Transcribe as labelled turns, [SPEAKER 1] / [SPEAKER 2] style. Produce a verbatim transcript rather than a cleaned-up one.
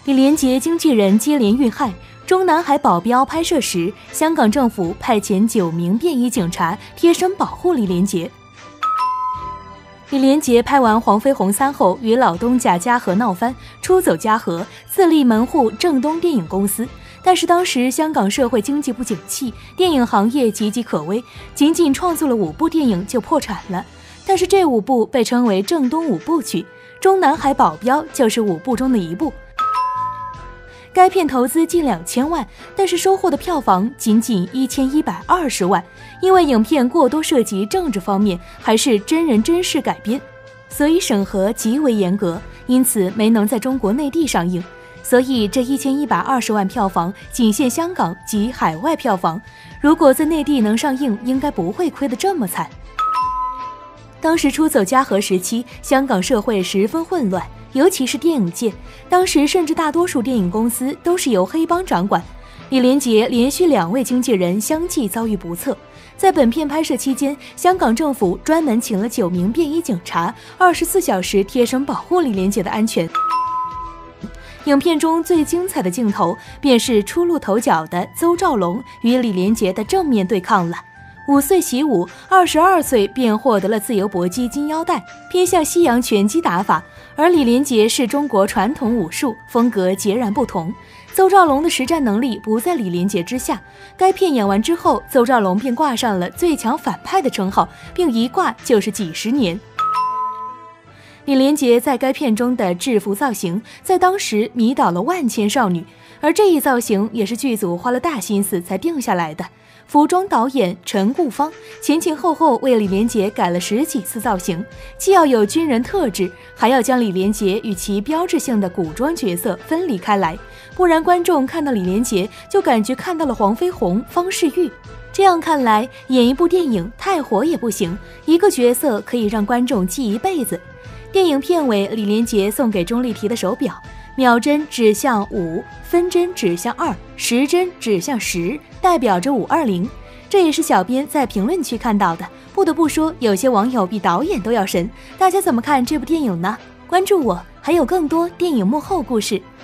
[SPEAKER 1] 李连杰经纪人接连遇害，中南海保镖拍摄时，香港政府派遣九名便衣警察贴身保护李连杰。李连杰拍完《黄飞鸿三》后，与老东家嘉禾闹翻，出走嘉禾，自立门户正东电影公司。但是当时香港社会经济不景气，电影行业岌岌可危，仅仅创作了五部电影就破产了。但是这五部被称为正东五部曲，《中南海保镖》就是五部中的一部。该片投资近两千万，但是收获的票房仅仅一千一百二十万。因为影片过多涉及政治方面，还是真人真事改编，所以审核极为严格，因此没能在中国内地上映。所以这一千一百二十万票房仅限香港及海外票房，如果在内地能上映，应该不会亏得这么惨。当时出走嘉禾时期，香港社会十分混乱，尤其是电影界，当时甚至大多数电影公司都是由黑帮掌管。李连杰连续两位经纪人相继遭遇不测。在本片拍摄期间，香港政府专门请了九名便衣警察，二十四小时贴身保护李连杰的安全。影片中最精彩的镜头，便是初露头角的邹兆龙与李连杰的正面对抗了。五岁习武，二十二岁便获得了自由搏击金腰带，偏向西洋拳击打法，而李连杰是中国传统武术，风格截然不同。邹兆龙的实战能力不在李连杰之下。该片演完之后，邹兆龙便挂上了最强反派的称号，并一挂就是几十年。李连杰在该片中的制服造型，在当时迷倒了万千少女，而这一造型也是剧组花了大心思才定下来的。服装导演陈顾芳前前后后为李连杰改了十几次造型，既要有军人特质，还要将李连杰与其标志性的古装角色分离开来，不然观众看到李连杰就感觉看到了黄飞鸿、方世玉。这样看来，演一部电影太火也不行，一个角色可以让观众记一辈子。电影片尾，李连杰送给钟丽缇的手表，秒针指向五，分针指向二，时针指向十，代表着五二零。这也是小编在评论区看到的。不得不说，有些网友比导演都要神。大家怎么看这部电影呢？关注我，还有更多电影幕后故事。